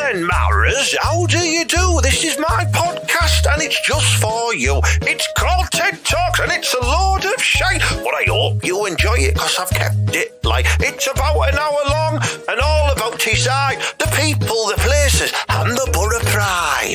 then, Maras, how do you do? This is my podcast and it's just for you. It's called TED Talks and it's a load of shite, but I hope you enjoy it because I've kept it like it's about an hour long and all about Teesside, the people, the places and the borough pride.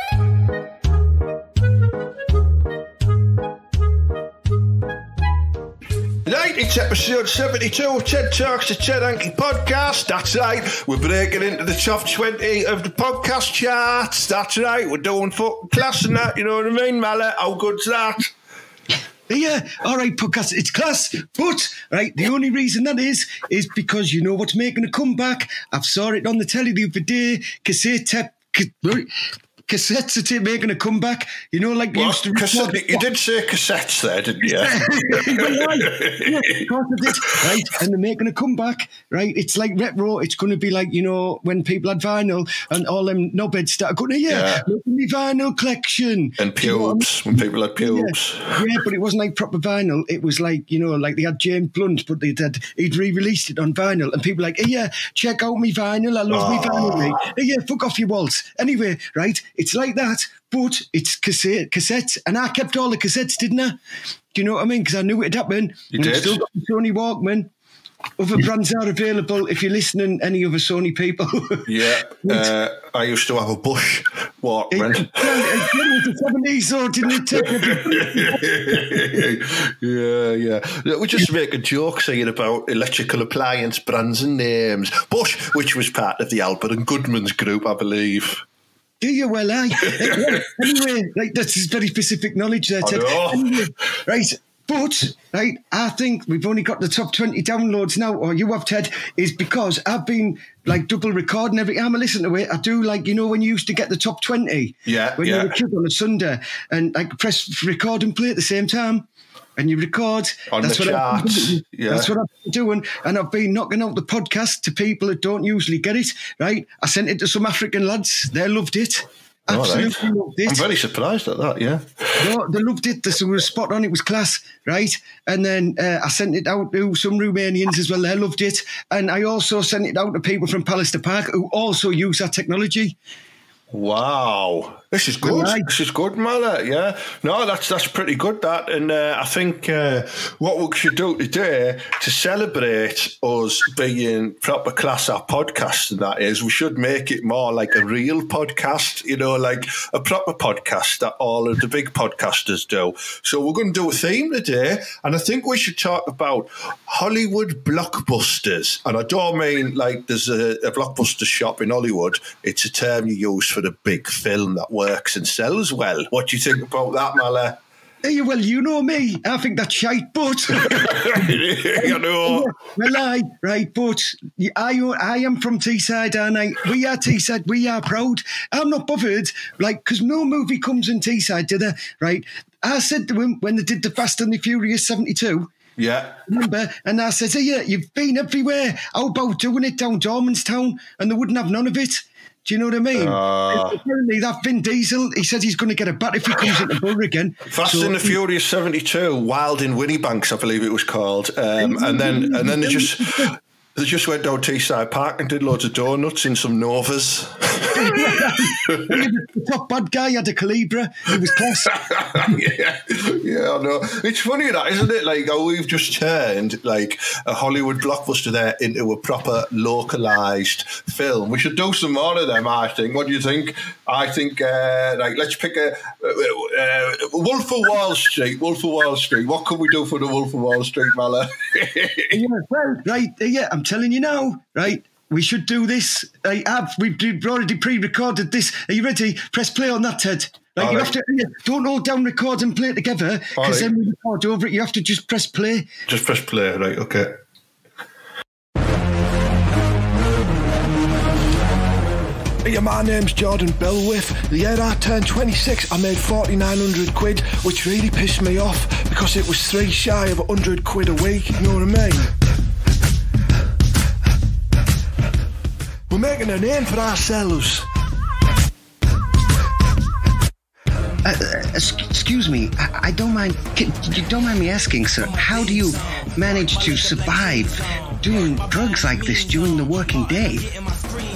Right, it's episode 72 of TED Talks, the TED Hanky Podcast. That's right, we're breaking into the top 20 of the podcast charts. That's right, we're doing fucking class and that, you know what I mean, Mallet? How good's that? Yeah, all right, podcast, it's class. But, right, the only reason that is because you know what's making a comeback. I've saw it on the telly the other day. Cassettes are making a comeback. You know, like what? Used to record. You did say cassettes there, didn't you? Yeah, of course I did. Right, and they're making a comeback. Right, it's like retro. It's going to be like, you know, when people had vinyl and all them knobheads started going, making me vinyl collection. And pubes, when people had pubes. Yeah, but it wasn't like proper vinyl. It was like, you know, like they had James Blunt, but he'd re-released it on vinyl, and people were like, check out me vinyl. I love me vinyl. Mate. Fuck off your waltz. Anyway, right. It's like that, but it's cassettes, and I kept all the cassettes, didn't I? Do you know what I mean? Because I knew it'd happen. You did. I've still got the Sony Walkman. Other brands are available if you're listening, any other Sony people. Yeah, I used to have a Bush Walkman. It was the 70s, so didn't it take We just make a joke saying about electrical appliance brands and names. Bush, which was part of the Albert and Goodman's group, I believe. Do you? Well, anyway, like that's very specific knowledge there, Ted. Anyway, right, but right, I think we've only got the top 20 downloads now, or you have, Ted, is because I've been like double recording every time I listen to it. I do, like, you know, when you used to get the top 20 when you were a kid on a Sunday, and like press record and play at the same time. And you record. On the charts. That's what I've been doing. And I've been knocking out the podcast to people that don't usually get it, right? I sent it to some African lads. They loved it. Absolutely loved it. I'm very surprised at that, yeah. No, they loved it. They were spot on. It was class, right? And then I sent it out to some Romanians as well. They loved it. And I also sent it out to people from Pallister Park who also use that technology. Wow. This is good. Right. This is good, Mallet. Yeah. No, that's pretty good, that. And I think what we should do today to celebrate us being proper class at podcast, and that is, we should make it more like a real podcast, you know, like a proper podcast that all of the big podcasters do. So we're going to do a theme today, and I think we should talk about Hollywood blockbusters. And I don't mean like there's a blockbuster shop in Hollywood. It's a term you use for the big film that works and sells well. What do you think about that, Mala? Well, you know me. I think that's shite, but... You know. Well, right, but I am from Teesside, aren't I? We are Teesside. We are proud. I'm not bothered, like, because no movie comes in Teesside, did they? Right? I said to him when they did the Fast and the Furious 72... Yeah. Remember? And I said, you've been everywhere. How about doing it down Dormanstown? And they wouldn't have none of it. Do you know what I mean? Apparently that Vin Diesel, he said he's going to get a bat if he comes into Boro again. Fast and the Furious 72, Wild in Winniebanks, I believe it was called. And then they just went down Teesside Park and did loads of donuts in some Novas. The top bad guy had a Calibra. He was class. Yeah, I know. It's funny that, isn't it? Like, how we've just turned like a Hollywood blockbuster there into a proper localised film. We should do some more of them, I think. What do you think? I think, like, let's pick a Wolf of Wall Street. Wolf of Wall Street. What can we do for the Wolf of Wall Street, Mala? I'm telling you now, right? We should do this. We've already pre-recorded this. Are you ready? Press play on that, Ted. Like, you have to, don't hold down record and play it together, because then we record over it. You have to just press play. Just press play, right? Okay. Yeah, my name's Jordan Belwith. The year I turned 26, I made 4,900 quid, which really pissed me off because it was 3 shy of 100 quid a week. You know what I mean? We're making a name for ourselves. Excuse me, I don't mind. You don't mind me asking, sir, how do you manage to survive doing drugs like this during the working day?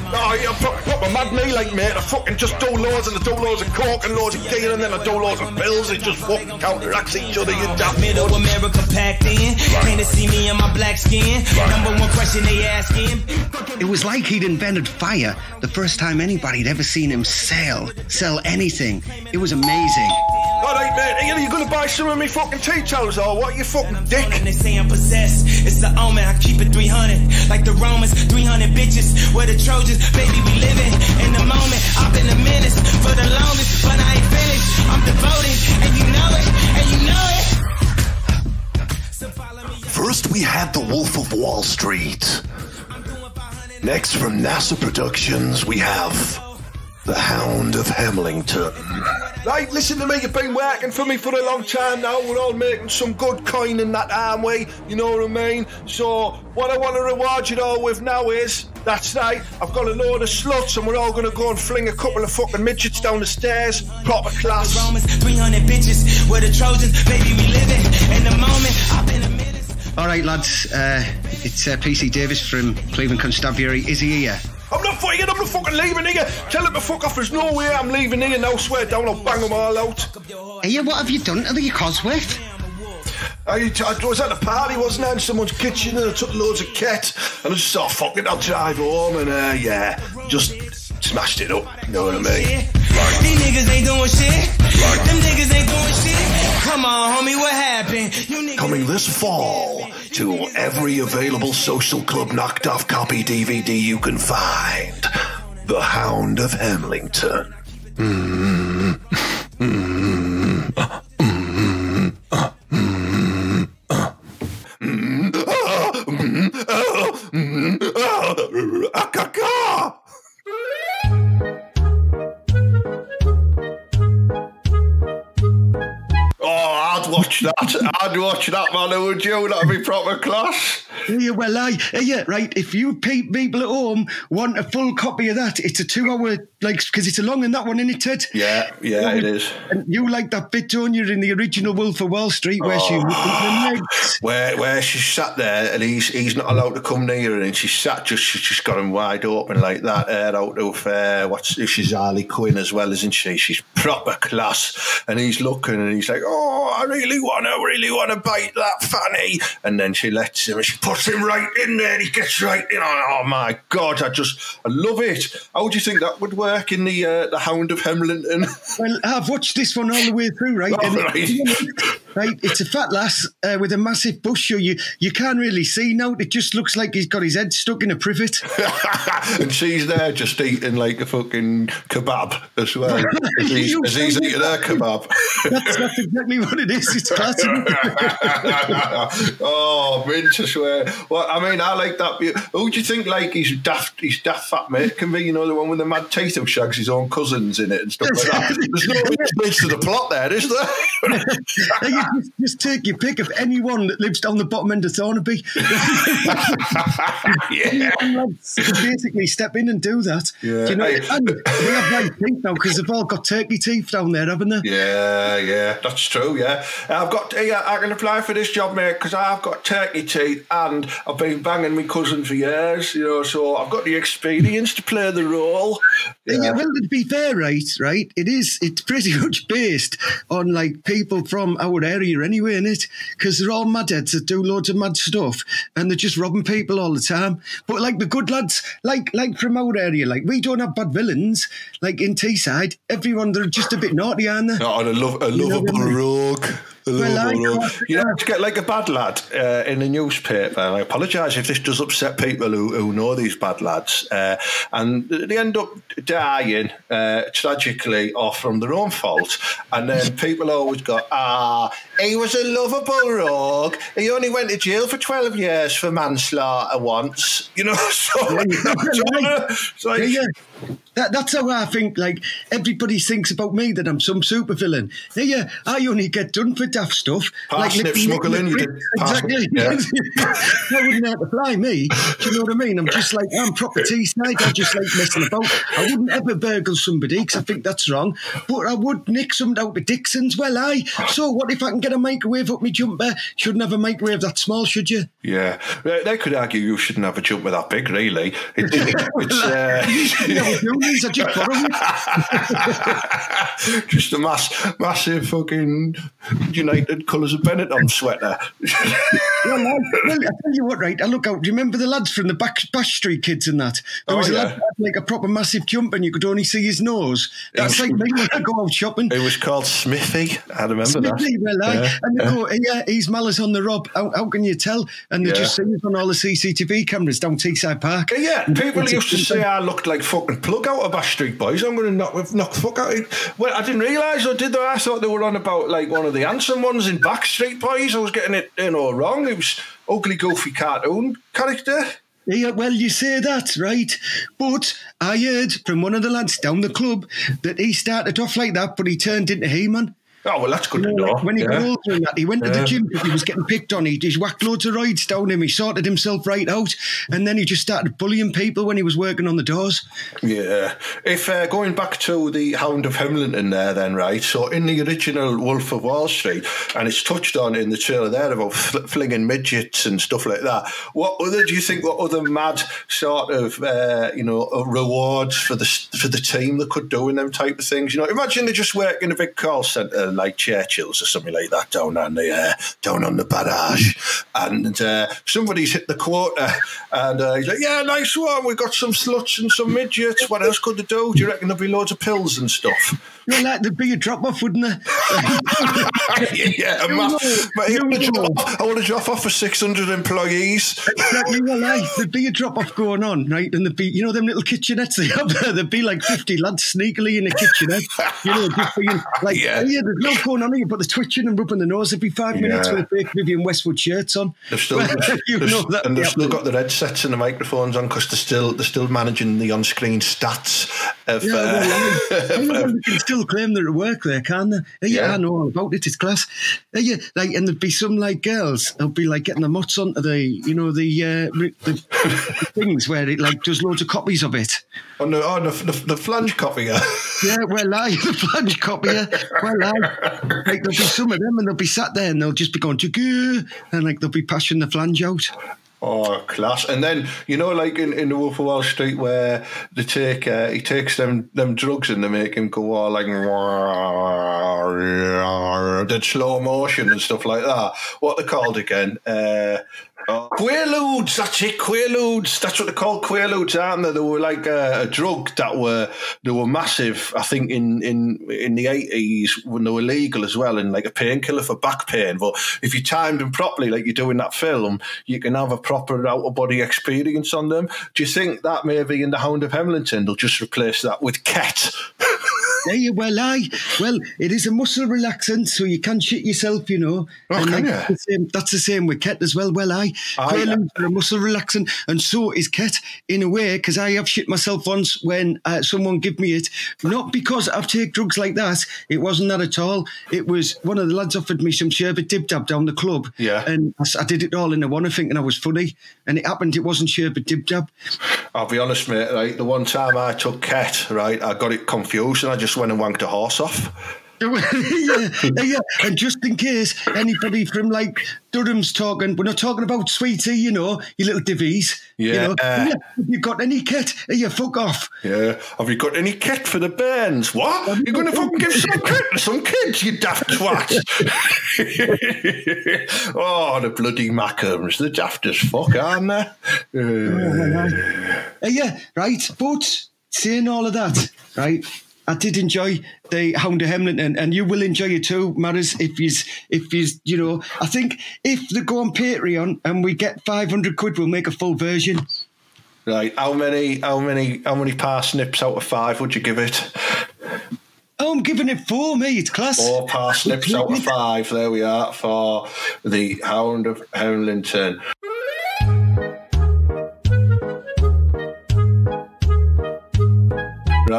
Oh, yeah, proper mad me, like, mate. I fucking just do loads and I do loads of coke and loads of gear and then I do loads of pills. It just fucking counteracts each other, you damn. Middle America packed in. Came to see me in my black skin. Number one question they asking. It was like he'd invented fire the first time anybody'd ever seen him sell anything. It was amazing. All right, mate. Are you going to buy some of me fucking tea towels or what, you fucking dick? They say I'm possessed. It's the omen. I keep it 300. Like the Romans, 300 bitches. We're the Trojans. Baby, we living in the moment. I've been a menace for the longest, but I ain't finished. I'm devoted, and you know it, and you know it. So follow me. First, we had The Wolf of Wall Street. Next, from Nasir Productions, we have The Hound of Hamlington. Right, listen to me, you've been working for me for a long time now. We're all making some good coin in that, aren't we? You know what I mean? So, what I want to reward you all with now is, that's right, I've got a load of sluts and we're all going to go and fling a couple of fucking midgets down the stairs. Proper class. Romans, 300 bitches. We're the Trojans. Baby, we living in the moment. I've been a menace. All right, lads, it's PC Davis from Cleveland Constabulary. Is he here? I'm not fucking leaving here. Tell him to fuck off. There's no way I'm leaving here now. Swear down, I'll bang them all out. Hey, what have you done to the Cosworth? I was at a party, wasn't I, in someone's kitchen, and I took loads of kit, and I just thought, fuck it, I'll drive home, and yeah, just smashed it up, you know what I mean? These niggas ain't doing shit. Them niggas ain't doing shit. Come on, homie, what happened? Coming this fall to every available social club knocked off copy DVD you can find. The Hound of Hamlington. I'd watch that, man, would you? That'd be proper class. Yeah, well, right, if you people at home want a full copy of that, it's a 2-hour, like, because it's a long and that one, isn't it, Ted? Yeah, it is. And you like that bit, don't you, in the original Wolf of Wall Street, where she where she sat there and he's not allowed to come near her, and she's just got him wide open like that, out of she's Harley Quinn as well, isn't she? She's proper class, and he's looking and he's like, oh, I really want to bite that fanny, and then she lets him and she puts him right in there and he gets right in. Oh my God, I love it. How do you think that would work in the Hound of Hamlington? Well, I've watched this one all the way through, right? Right, it's a fat lass with a massive bush. You can't really see now. It just looks like he's got his head stuck in a privet. And she's there just eating like a fucking kebab as well. As he's eating her kebab. That's exactly what it is. It's classic. Oh, mint, I swear. Well, I mean, I like that. Who do you think, like, his daft fat mate can be? You know, the one with the mad teeth who shags his own cousins in it and stuff like that. There's no bridge to the plot there, is there? Just take your pick of anyone that lives down the bottom end of Thornaby. Yeah. Basically step in and do that. Yeah. Do you know, and they have white teeth now because they've all got turkey teeth down there, haven't they? Yeah, that's true, yeah. I can apply for this job, mate, because I've got turkey teeth and I've been banging my cousin for years, you know, so I've got the experience to play the role. Yeah, well, to be fair, right, it's pretty much based on, like, people from our area anyway, innit? Because they're all madheads that do loads of mad stuff and they're just robbing people all the time. But, like, the good lads, like from our area, like, we don't have bad villains. Like, in Teesside, everyone, they're just a bit naughty, aren't they? Oh, a lovable rogue. You have to get like a bad lad in a newspaper. And I apologise if this does upset people who know these bad lads, and they end up dying tragically or from their own fault. And then people always go, he was a lovable rogue. He only went to jail for 12 years for manslaughter once. You know, That's how I think, like, everybody thinks about me, that I'm some supervillain. Yeah, I only get done for daft stuff. Parsnip smuggling, you did. Exactly. Yeah. That wouldn't have to fly me. Do you know what I mean? I'm proper T-snake. I just like messing about. I wouldn't ever burgle somebody, because I think that's wrong. But I would nick something out of Dixon's. Well, so what if I can get a microwave up my jumper? Shouldn't have a microwave that small, should you? Yeah. They could argue you shouldn't have a jumper that big, really. Just a massive fucking United Colours of Benetton sweater. Well, I tell you what, right? I look out. Do you remember the lads from the Bash Street Kids and that? There was a lad that had like a proper massive jumper and you could only see his nose. That's like me when I go out shopping. It was called Smithy. I remember Smithy, that. And they go, he's malice on the rob. How can you tell? And they just see it on all the CCTV cameras down Teesside Park. Yeah, people used to say I looked like fucking Plug out of Bash Street Boys. I'm going to knock the fuck out of it. Well, I didn't realise, or did they? I thought they were on about like one of the handsome ones in Backstreet Boys. I was getting it all wrong. It was ugly, goofy cartoon character. Yeah, well, you say that, right? But I heard from one of the lads down the club that he started off like that, but he turned into He-Man. Oh, well, that's good to know. When he got older and that, he went to the gym because he was getting picked on. He just whacked loads of rides down him. He sorted himself right out. And then he just started bullying people when he was working on the doors. Yeah. If going back to the Hound of Hemlington there then, right, so in the original Wolf of Wall Street, and it's touched on in the trailer there about flinging midgets and stuff like that, what other mad sort of, rewards for the team they could do in them type of things? You know, imagine they just work in a big call centre like Churchill's or something like that down on the barrage, and somebody's hit the quota, and he's like, yeah, nice one, we got some sluts and some midgets, what else could they do? Do you reckon there'll be loads of pills and stuff? Yeah, like there'd be a drop-off, wouldn't there? Yeah, I want to drop off for 600 employees. Exactly, well, there'd be a drop-off going on, right? And there'd be, you know, them little kitchenettes they have there, there'd be like 50 lads sneakily in a kitchenette, you know, just being like, there's no going on here, but they're twitching and rubbing the nose every 5 minutes with fake Vivian Westwood shirts on. They've still got the headsets and the microphones on because they're still managing the on-screen stats of. They can still claim they're at work there, can't they? Yeah, I know all about it. It's class. And there'd be some like girls. They'll be like getting the mutts onto the things where it like does loads of copies of it. The flange copier. Yeah, the flange copier. Like there'll be some of them, and they'll be sat there, and they'll just be going to and like they'll be passing the flange out. Oh, class. And then, you know, like in the Wolf of Wall Street where they he takes them drugs and they make him go all like did slow motion and stuff like that. What they called again? Quaaludes, that's it, Quaaludes. That's what they're called, Quaaludes, aren't they? They were like a drug they were massive, I think, in the 80s when they were legal as well, and like a painkiller for back pain. But if you timed them properly, like you do in that film, you can have a proper out-of-body experience on them. Do you think that maybe in the Hound of Hemlington they'll just replace that with Ket? Yeah, well, it is a muscle relaxant, so you can shit yourself, you know. Oh, and that's the same with Ket as well. Quaaludes are a muscle relaxant, and so is Ket in a way, because I have shit myself once when someone gave me it. Not because I've taken drugs like that. It wasn't that at all. It was one of the lads offered me some sherbet dib-dab down the club. Yeah. And I did it all in a one, thinking I was funny. And it happened, it wasn't sherbet dib-dab. I'll be honest, mate, right? The one time I took Ket, right, I got it confused and I just went and wanked a horse off. yeah. And just in case anybody from like Durham's talking, we're not talking about Sweetie, you know, you little divvies. Yeah. You know? Have you got any Ket? Fuck off. Yeah. Have you got any Ket for the bands? What? You're going to fucking give some Ket to some kids, you daft twat. Oh, the bloody Mackhams. They're daft as fuck, aren't they? Yeah, right. But saying all of that, right, I did enjoy the Hound of Hemlington, and you will enjoy it too, Maris, if you you know, I think if they go on Patreon and we get 500 quid, we'll make a full version. Right. How many parsnips out of 5 would you give it? Oh, I'm giving it 4, mate. It's class. 4 parsnips out of 5. There we are for the Hound of Hemlington.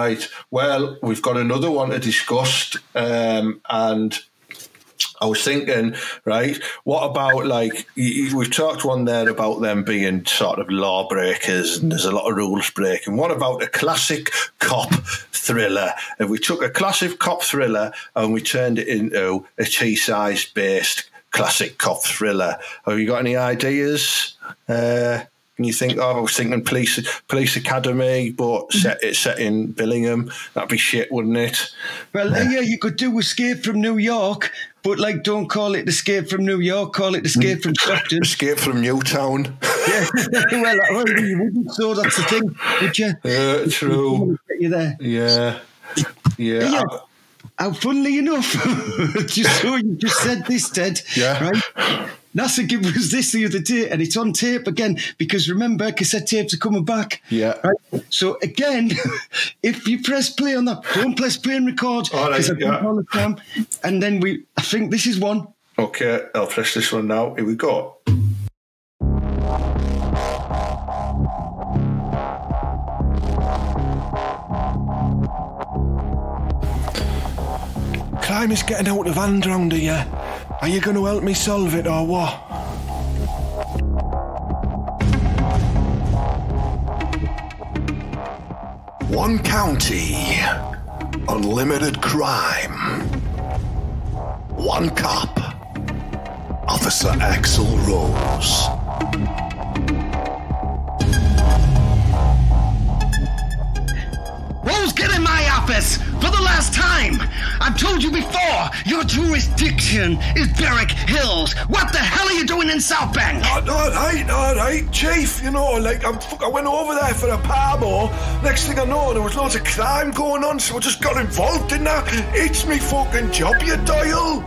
Right. Well, we've got another one to discuss, and I was thinking, right, what about, like, we've talked one there about them being sort of lawbreakers and there's a lot of rules breaking. What about a classic cop thriller? If we took a classic cop thriller and we turned it into a T-size based classic cop thriller, have you got any ideas? Can you think? I was thinking Police Academy, but set in Billingham. That'd be shit, wouldn't it? Well, yeah, you could do Escape from New York, but, like, don't call it Escape from New York. Call it Escape from Stockton. Escape from Newtown. Yeah, well, you wouldn't. So that's the thing, would you? True. Get you there. Yeah. Funnily enough, just so you just said this, Ted. Yeah. Right. Nasir gave us this the other day, and it's on tape again, because remember, cassette tapes are coming back. Yeah. Right? So again, if you press play on that, don't press play and record, because I don't all the time. And then I think this is one. Okay, I'll press this one now. Here we go. Crime is getting out of hand round here. Are you going to help me solve it or what? One county, unlimited crime. One cop, Officer Axel Rose. Rose, get in my office for the last time. I've told you before, your jurisdiction is Berwick Hills. What the hell are you doing in South Bank? All right, Chief. You know, like, I went over there for a parmo. Next thing I know, there was loads of crime going on, so I just got involved in that. It's me fucking job, you Doyle.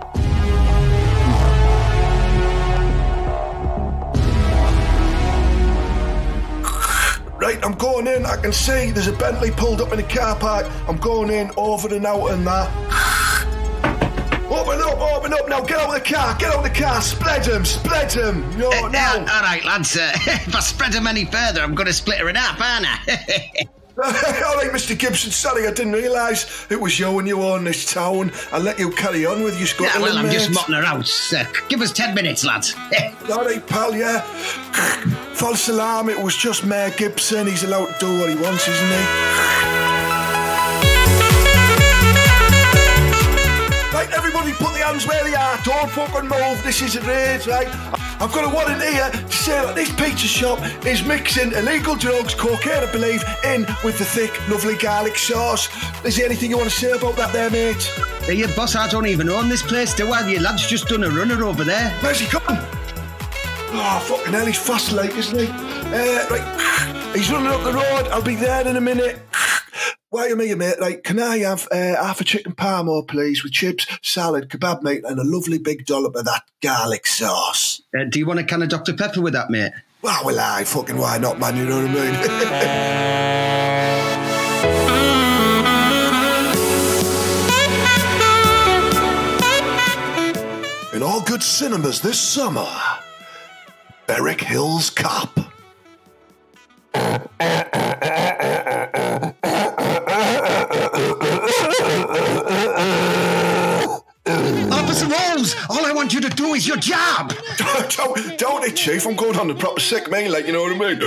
Right, I'm going in. I can see there's a Bentley pulled up in the car park. I'm going in, over and out and that. Open up now. Get out of the car. Spread him. No. All right, lads. If I spread him any further, I'm going to split her in half, aren't I? All right, Mr. Gibson, sorry, I didn't realise it was you and you own this town. I'll let you carry on with your scuttling, well, I'm mate. just motting her out. Give us 10 minutes, lads. All right, pal, yeah. False alarm, it was just Mayor Gibson. He's allowed to do what he wants, isn't he? Right, everybody put the hands where they are. Don't fucking move. This is a raid, right? I've got a warrant here to say that this pizza shop is mixing illegal drugs, cocaine, I believe, in with the thick, lovely garlic sauce. Is there anything you want to say about that there, mate? Hey, your boss, I don't even own this place, do I? Your lad's just done a runner over there. Where's he gone? Oh, fucking hell, he's fast like, isn't he? Right, he's running up the road. I'll be there in a minute. Wait a minute, mate. Right, can I have half a chicken parmo, please, with chips, salad, kebab meat, and a lovely big dollop of that garlic sauce? Do you want a can of Dr. Pepper with that, mate? Well, aye, fucking why not, man? You know what I mean? In all good cinemas this summer, Berwick Hills Cop. Officer Rose, all I want you to do is your job. Don't it, Chief? I'm going on the proper sick meal, like, you know what I mean?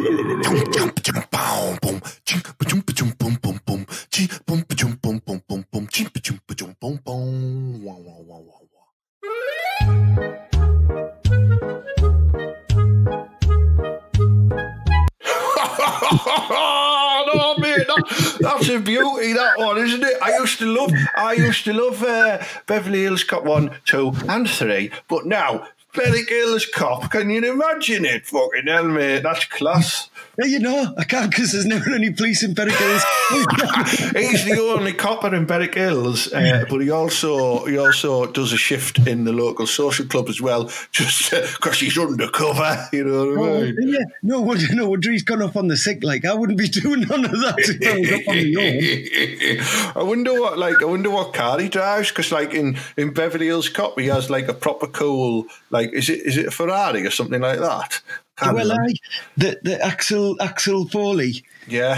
No, mate, that's a beauty, that one, isn't it? I used to love Beverly Hills Cop 1, 2 and 3, but now Berwick Hills Cop, can you imagine it? Fucking hell, mate, that's class. Yeah, you know, I can't, because there's never any police in Berwick Hills. He's the only copper in Berwick Hills, but he also does a shift in the local social club as well, just because he's undercover, you know what I mean? Yeah, no wonder he's gone off on the sick. Like, I wouldn't be doing none of that if I was up on my own. I wonder what car he drives, because like in Beverly Hills Cop, he has like a proper cool, like, is it a Ferrari or something like that? The Axel Foley. Yeah.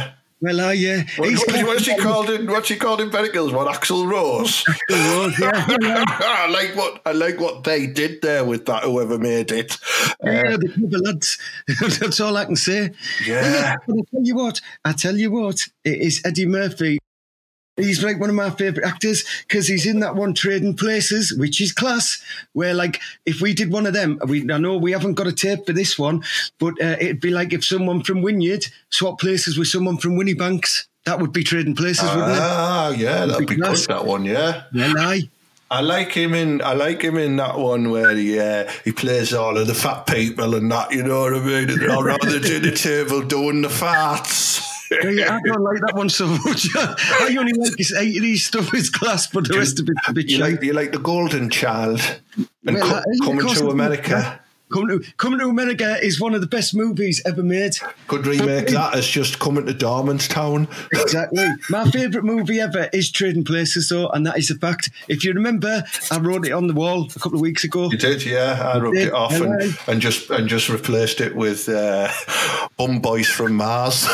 Well, yeah. What's he called in Berwick? What, Axl Rose? Axl Rose, yeah. I like what they did there with that. Whoever made it. Yeah, the clever lads. That's all I can say. Yeah. But I tell you what. It is Eddie Murphy. He's like one of my favourite actors because he's in that one Trading Places, which is class, where like if we did one of them, I know we haven't got a tape for this one, but it'd be like if someone from Wynyard swapped places with someone from Winniebanks. That would be Trading Places, wouldn't it? Ah, yeah, that'd be good, that one, yeah. Yeah, I like him in that one where he plays all of the fat people and that, you know what I mean? And they're all around the table doing the farts. I don't like that one so much. I only like his 80s stuff, his class, but the rest of it's a bit shite. You like The Golden Child and Coming to America. Coming to America is one of the best movies ever made. Could remake that as just Coming to Darmanstown. Exactly. My favourite movie ever is Trading Places, though, and that is a fact. If you remember, I wrote it on the wall a couple of weeks ago. You did, yeah. I ripped it off and just replaced it with Bum Boys from Mars.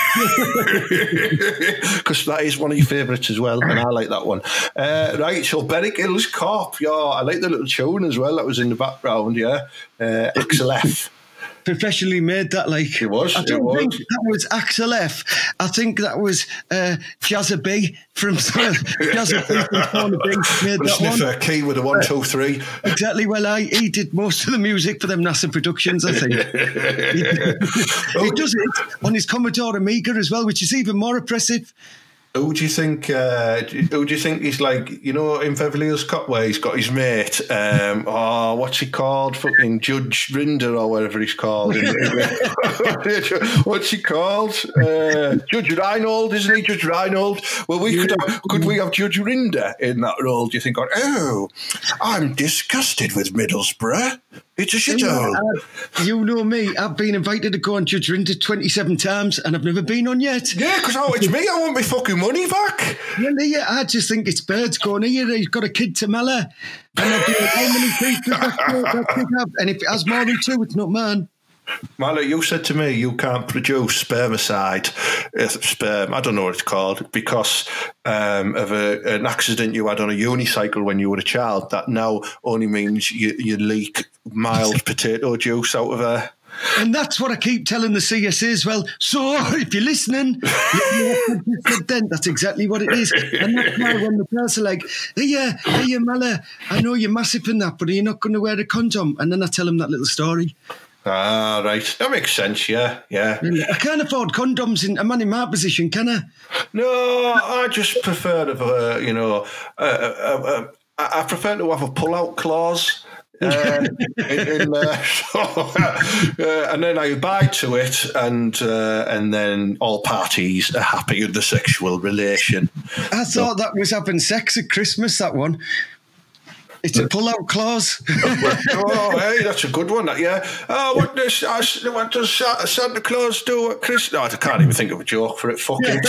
Because that is one of your favourites as well, and I like that one. Right, so Berwick Hills Cop, yeah, I like the little tune as well that was in the background, yeah. Axel F. Professionally made that, like. It was. I don't think that was Axel F. I think that was Jazza B from Jazza B from Corner B made that one. Sniffer key with a 1, 2, 3. Exactly. Well, he did most of the music for them Nasir Productions, I think. He does it on his Commodore Amiga as well, which is even more impressive. Who do you think he's like, you know, in Beverly Hills Cop where he's got his mate, what's he called? Fucking Judge Rinder or whatever he's called. What's he called? Judge Reinhold, isn't he? Judge Reinhold. Well, could we have Judge Rinder in that role, do you think? Oh, I'm disgusted with Middlesbrough. It's a shithole. You know me, I've been invited to go on Judge Rinder 27 times and I've never been on yet. Yeah, because it's me, I want my fucking money back. Well, yeah, I just think it's birds going, here, he's got a kid to Mella. And I've been like, how many people that kid have? And if it has more than 2, it's not mine. Mala, you said to me you can't produce spermicide, sperm, I don't know what it's called, because of an accident you had on a unicycle when you were a child. That now only means you leak mild potato juice out of her. And that's what I keep telling the CSA as well. So if you're listening, then that's exactly what it is. And that's why when the girls are like, hey, Mala, I know you're massive in that, but are you not going to wear a condom? And then I tell them that little story. Ah, right. That makes sense, yeah. I can't afford condoms in a man in my position, can I? No, I just prefer to, I prefer to have a pull-out clause. And then I abide to it, and then all parties are happy with the sexual relation. I thought that was having sex at Christmas, that one. It's a pull-out clause. Oh, hey, that's a good one. Yeah. Oh, what does Santa Claus do at Christmas? No, I can't even think of a joke for it. Fuck it.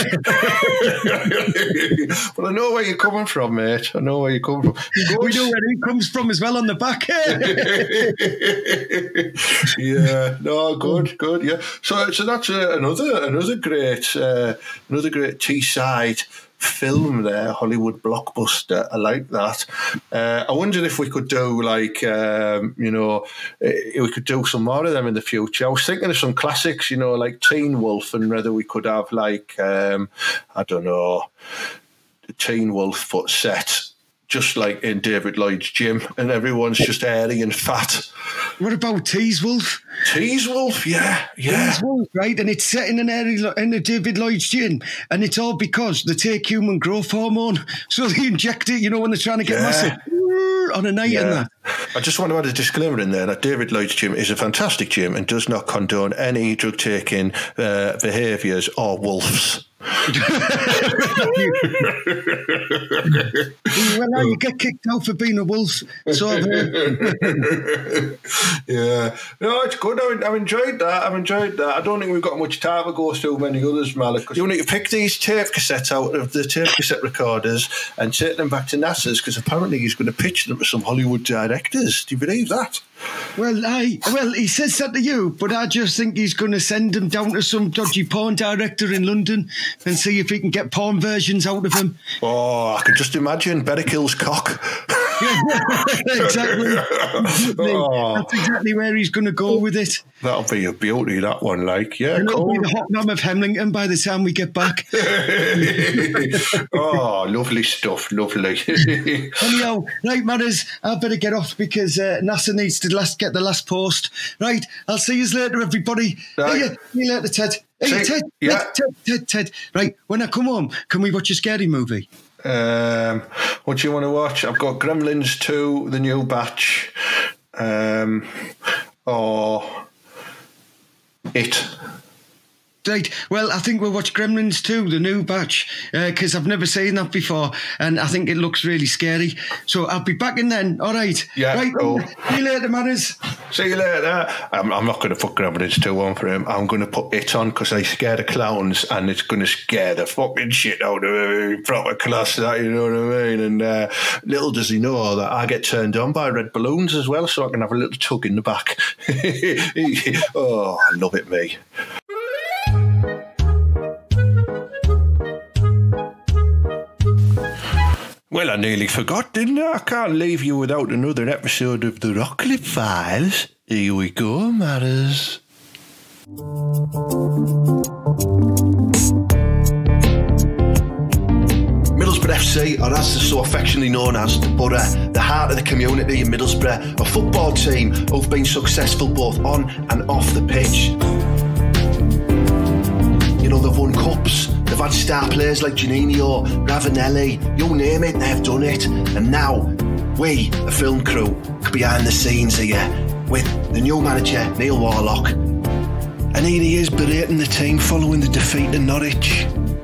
But I know where you're coming from, mate. I know where you're coming from. We know where he comes from as well on the back. Yeah. No, good. Yeah. So that's another great Teesside film there, Hollywood blockbuster. I like that. I wondered if we could do we could do some more of them in the future. I was thinking of some classics, like Teen Wolf, and whether we could have I don't know, Teen Wolf but set just like in David Lloyd's gym, and everyone's just airy and fat. What about Tease Wolf? Tease Wolf, yeah. Tease Wolf, right? And it's set in in a David Lloyd's gym, and it's all because they take human growth hormone, so they inject it, when they're trying to get massive on a night and that. I just want to add a disclaimer in there that David Lloyd's gym is a fantastic gym and does not condone any drug-taking behaviours or wolves. Well, now you get kicked out for being a wolf. So yeah, no, it's good. I've enjoyed that. I don't think we've got much time to go through many others, Malik, because you need to pick these tape cassettes out of the tape cassette recorders and take them back to Nasir's, because apparently he's going to pitch them to some Hollywood directors. Do you believe that? Well, he says that to you, but I just think he's going to send them down to some dodgy porn director in London and see if we can get porn versions out of him. Oh, I can just imagine Berwick Hill's cock. Exactly. Oh. That's exactly where he's going to go with it. That'll be a beauty, that one. Like, yeah, and it'll cool. be the hot mum of Hemlington by the time we get back. Oh, lovely stuff, lovely. Anyhow, right, Matters, I better get off because NASA needs to get the last post. Right, I'll see you later, everybody. Right. See you later, Ted. Hey, Ted, yeah. Ted. Right, when I come home, can we watch a scary movie? What do you want to watch? I've got Gremlins 2, the new batch, or It. Right, well, I think we'll watch Gremlins 2, the new batch, because I've never seen that before, and I think it looks really scary. So I'll be back in then, all right? Yeah, right, cool. See you later, Manners. See you later. I'm not going to put Gremlins 2 on for him. I'm going to put It on because I scare the clowns, and it's going to scare the fucking shit out of me. Proper class, that, you know what I mean? And little does he know that I get turned on by red balloons as well, so I can have a little tug in the back. Oh, I love it, me. Well, I nearly forgot, didn't I? I can't leave you without another episode of the Rockcliffe Files. Here we go, Matters. Middlesbrough FC, or as they're so affectionately known as, the Boro, the heart of the community in Middlesbrough, a football team who've been successful both on and off the pitch. You know, they've won cups, they've had star players like Janino, Ravanelli, you name it, they've done it. And now, we, the film crew, are behind the scenes here with the new manager, Neil Warlock. And here he is berating the team following the defeat in Norwich.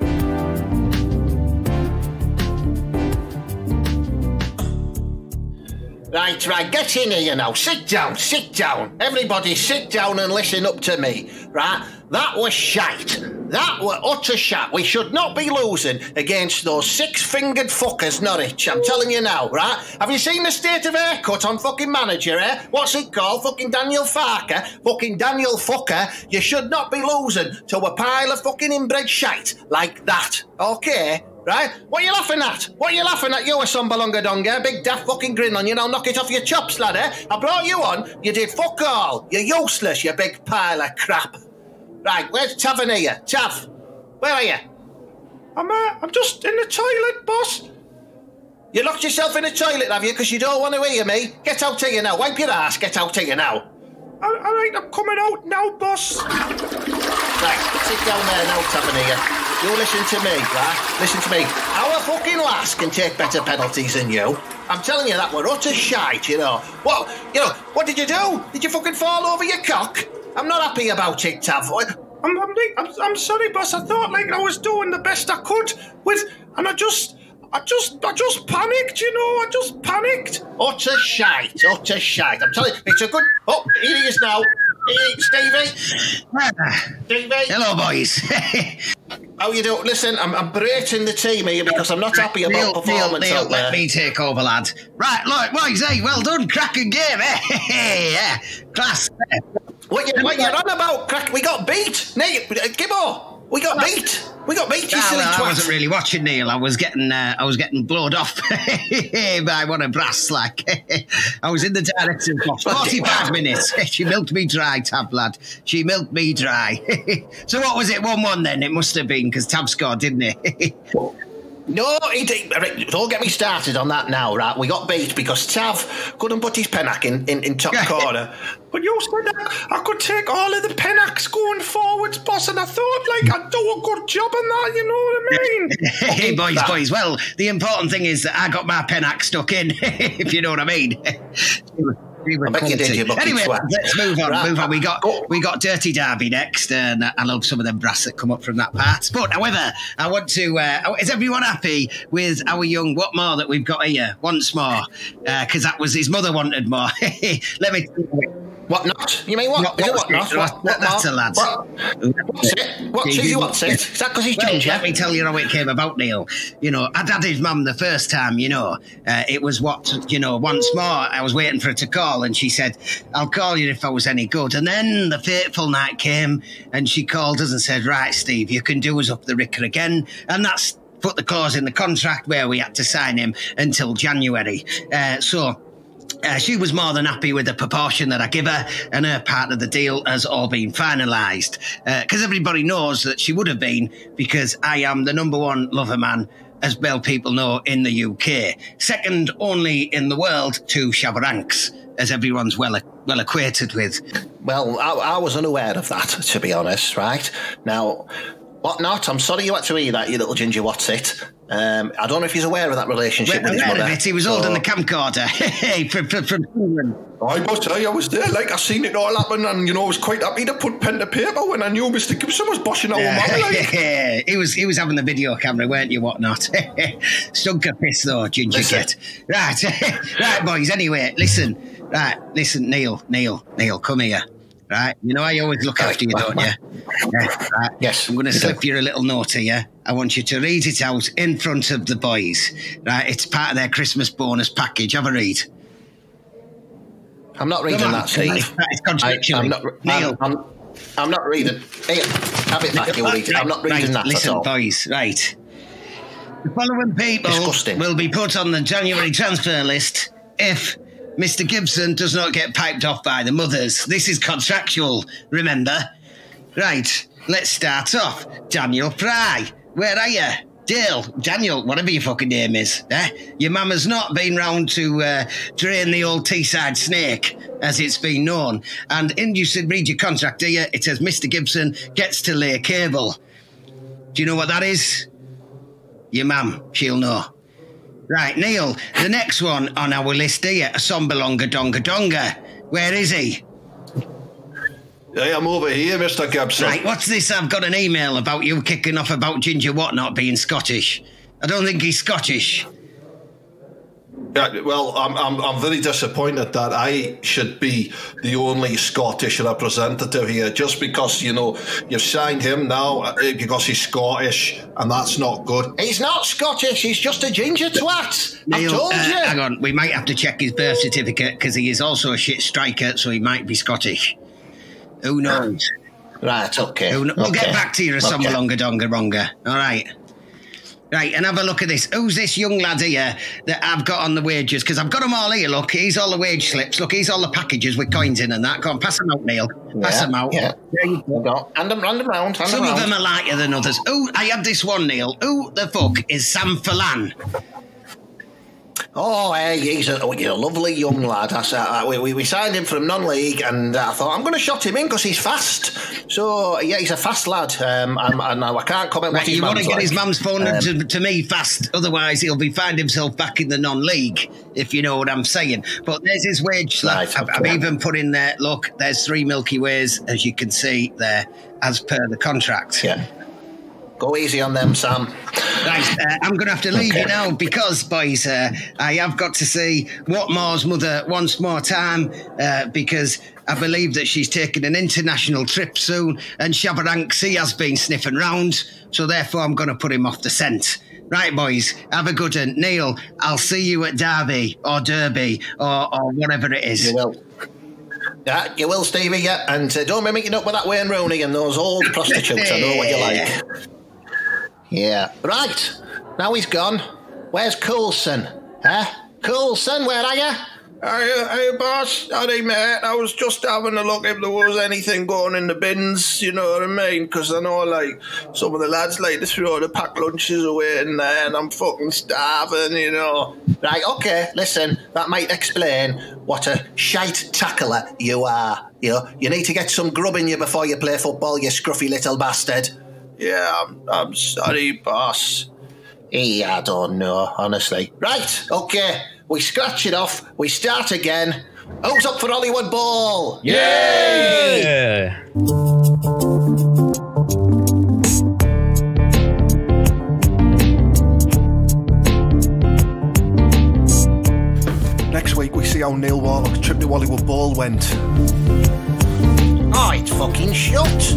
Right, get in here now. Sit down. Everybody sit down and listen up to me, right? That was shite. That were utter shite. We should not be losing against those six-fingered fuckers, Norwich. I'm telling you now, right? Have you seen the state of haircut on fucking manager, eh? What's it called? Fucking Daniel Farker? Fucking Daniel Fucker? You should not be losing to a pile of fucking inbred shite like that, okay? Right? What are you laughing at? You a Sombalonga-donga, big daft fucking grin on you, now knock it off your chops, lad, eh? I brought you on, you did fuck all. You're useless, you big pile of crap. Right, where's Tavernier? Tav, where are you? I'm just in the toilet, boss. You locked yourself in the toilet, have you, because you don't want to hear me? Get out here now, wipe your ass, get out here now. All right, I'm coming out now, boss. Right, sit down there now, Tavernier. You listen to me, right? Listen to me. Our fucking lass can take better penalties than you. I'm telling you, that were utter shite, you know. What did you do? Did you fucking fall over your cock? I'm not happy about it, Tav. I'm sorry, boss. I thought like I was doing the best I could and I just panicked, you know. I just panicked. Utter shite. I'm telling you, it's a good. Oh, here he is now. Stevie. Hello, boys. How you doing? Listen, I'm berating the team here because I'm not happy about performance Neil, out there. let me take over, lad. Right, look, boys, hey, well done, cracking game, eh? Yeah, class. What you on about? Crack? We got beat, Neil. Gibbo. We got beat. You silly twat. I wasn't really watching, Neil. I was getting blowed off by one of brass. Like I was in the director's box. 45 minutes. She milked me dry, Tab lad. She milked me dry. So what was it? 1-1 then? It must have been because Tab scored, didn't he? No, he did. Don't get me started on that now, right? We got beat because Tav couldn't put his pennack in top corner. But you said I could take all of the pennacks going forwards, boss, and I thought, like, I'd do a good job on that, you know what I mean? Hey, boys, well, the important thing is that I got my pennack stuck in, if you know what I mean. I bet you did, you lucky anyway, twat. let's move on. We got Dirty Derby next, and I love some of them brass that come up from that part. But however, I want to. Is everyone happy with our young what more that we've got here? Once more, because that was his mother wanted more. Let me. What not? You mean what? What not? That's a lad. What's it? What's it? Is that because he's ginger? Let me tell you how it came about, Neil. You know, I'd had his mum the first time, you know. It was once more, I was waiting for her to call, and she said, I'll call you if I was any good. And then the fateful night came, and she called us and said, right, Steve, you can do us up the ricker again. And that's put the clause in the contract where we had to sign him until January. She was more than happy with the proportion that I give her, and her part of the deal has all been finalised. Because everybody knows that she would have been, because I am the #1 lover man, as well people know, in the UK. Second only in the world to Shabba Ranks, as everyone's well acquainted with. Well, I was unaware of that, to be honest, right? Now, what not? I'm sorry you had to hear that, you little ginger what's it. I don't know if he's aware of that relationship with his mother. He was holding the camcorder from England. I must say, I was there, like, I seen it all happen, and, you know, I was quite happy to put pen to paper when I knew Mr. Gibson was boshing our mother, like. He was having the video camera, weren't you, whatnot? Stunk of piss, though, ginger kid. Right, right, boys, anyway, listen, Neil, come here. Right, you know I always look after you, don't you? Right. Yes. I'm going to slip you a little note here. I want you to read it out in front of the boys. Right, it's part of their Christmas bonus package. Have a read. I'm not reading that, Steve. It's contradictory. Neil. I'm not reading. Here, have it back, you'll read it. I'm not reading that listen, at all. Boys, right. The following people will be put on the January transfer list if Mr. Gibson does not get piped off by the mothers. This is contractual, remember? Right, let's start off. Daniel Fry, where are you? Daniel, whatever your fucking name is. Your mum has not been round to drain the old Teesside snake, as it's been known. And you should read your contract here. It says Mr. Gibson gets to lay cable. Do you know what that is? Your mum, she'll know. Right, Neil, the next one on our list here, a Sombalonga Donga Donga. Where is he? Hey, I'm over here, Mr. Gibson. Right, what's this? I've got an email about you kicking off about Ginger Whatnot being Scottish. I don't think he's Scottish. Yeah, well, I'm very disappointed that I should be the only Scottish representative here, just because, you know, you've signed him now because he's Scottish, and that's not good. He's not Scottish, he's just a ginger twat. Neil, I told you. Hang on, we might have to check his birth certificate, because he is also a shit striker, so he might be Scottish. Who knows? Right, okay. We'll get back to you, Sombalonga Donga Ronga. All right. Right, and have a look at this. Who's this young lad here that I've got on the wages? Because I've got them all here, look. He's all the wage slips. Look, he's all the packages with coins in and that. Go on, pass them out, Neil. Pass them out. Yeah. There you go. Hand them round. Some of them are lighter than others. Oh, I had this one, Neil. Who the fuck is Sam Falan? Oh, hey, he's a lovely young lad. We signed him from non-league, and I thought, I'm going to shot him in because he's fast. So, yeah, he's a fast lad. And I can't comment what his mum's like. You want to get his mum's phone to me fast, otherwise he'll find himself back in the non-league, if you know what I'm saying. But there's his wage slip. Right, okay. I've even put in there, look, there's 3 Milky Ways, as you can see there, as per the contract. Yeah. Go easy on them, Sam. Right, I'm going to have to leave you now because, boys, I have got to see Whatmore's mother once more time because I believe that she's taking an international trip soon, and Shabba Ranks, he has been sniffing round, so therefore I'm going to put him off the scent. Right, boys, have a good one. Neil, I'll see you at Derby or or whatever it is. You will. Yeah, you will, Stevie, yeah. And don't be meeting up with that Wayne Rooney and those old prostitutes. I know what you like. Yeah. Right. Now he's gone. Where's Coulson? Coulson, where are you? Hey, boss. Howdy, mate. I was just having a look if there was anything going in the bins, you know what I mean? Because I know, like, some of the lads like to throw the packed lunches away in there, and I'm fucking starving, you know. Right, okay, listen, that might explain what a shite tackler you are. You know, you need to get some grub in you before you play football, you scruffy little bastard. Yeah, I'm sorry, boss. I don't know, honestly. Right, okay, we scratch it off, we start again. Who's up for Hollywood Bowl? Yay! Yeah. Next week we see how Neil Warlock's trip to Hollywood Bowl went? Oh, it's fucking shut.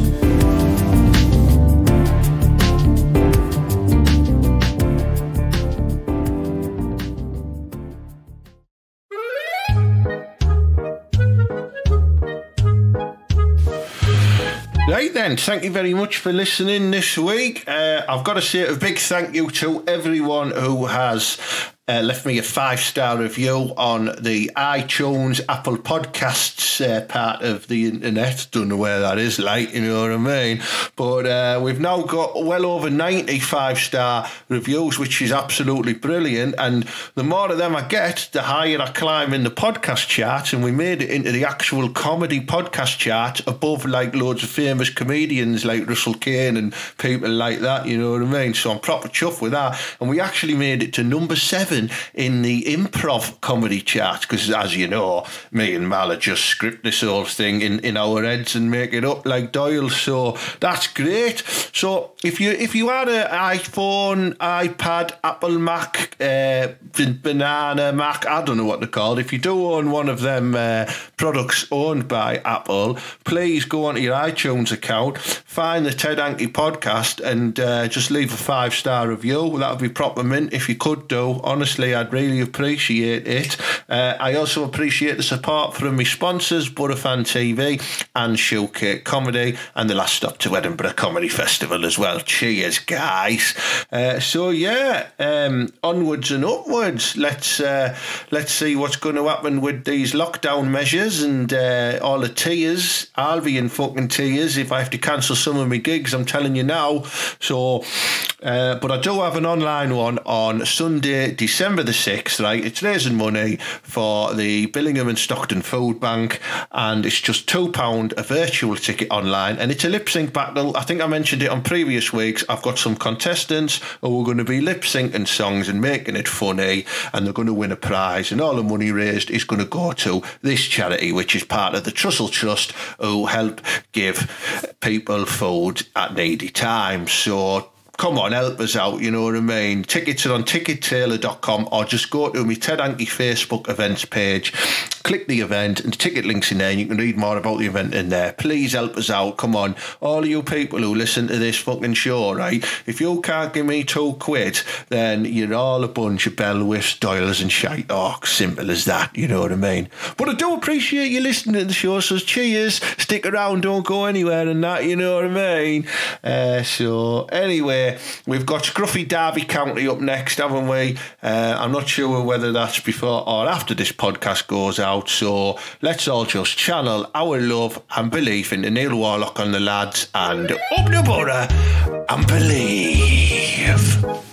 Right then, thank you very much for listening this week. I've got to say a big thank you to everyone who has left me a 5-star review on the iTunes, Apple Podcasts part of the internet. Don't know where that is, like, you know what I mean? But we've now got well over 90 5-star reviews, which is absolutely brilliant. And the more of them I get, the higher I climb in the podcast chart. And we made it into the actual comedy podcast chart above like loads of famous comedians like Russell Kane and people like that, you know what I mean? So I'm proper chuffed with that. And we actually made it to number 7 in the improv comedy chart, because as you know, me and Mal just script this whole thing in our heads and make it up like Doyle. So that's great. So if you had an iPhone, iPad, Apple Mac, banana Mac, I don't know what they're called, if you do own one of them products owned by Apple, please go onto your iTunes account, find the TED Hanky podcast and just leave a 5-star review. That would be proper mint if you could do. Honestly, I'd really appreciate it. I also appreciate the support from my sponsors, Boro Fan TV and Shoecake Comedy, and the last stop to Edinburgh Comedy Festival as well. Cheers, guys. So yeah, onwards and upwards. Let's see what's going to happen with these lockdown measures and all the tears. I'll be in fucking tears if I have to cancel some of my gigs, I'm telling you now. So, but I do have an online one on Sunday, December the 6th, right? It's raising money for the Billingham and Stockton Food Bank, and it's just £2 a virtual ticket online, and it's a lip sync battle. I think I mentioned it on previous weeks. I've got some contestants who are going to be lip syncing songs and making it funny, and they're going to win a prize, and all the money raised is going to go to this charity, which is part of the Trussell Trust, who help give people food at needy times. So come on, help us out, you know what I mean? Tickets are on tickettailor.com, or just go to my Ted Hanky Facebook events page, click the event, and the ticket link's in there, and you can read more about the event in there. Please help us out, come on. All of you people who listen to this fucking show, right? If you can't give me £2, then you're all a bunch of bellwhiffs, Doyles and shite. Oh, simple as that, you know what I mean? But I do appreciate you listening to the show, so cheers, stick around, don't go anywhere and that, you know what I mean? So anyway, we've got Scruffy Derby County up next, haven't we? I'm not sure whether that's before or after this podcast goes out, so let's all just channel our love and belief into Neil Warlock and the lads, and up the Borough and believe.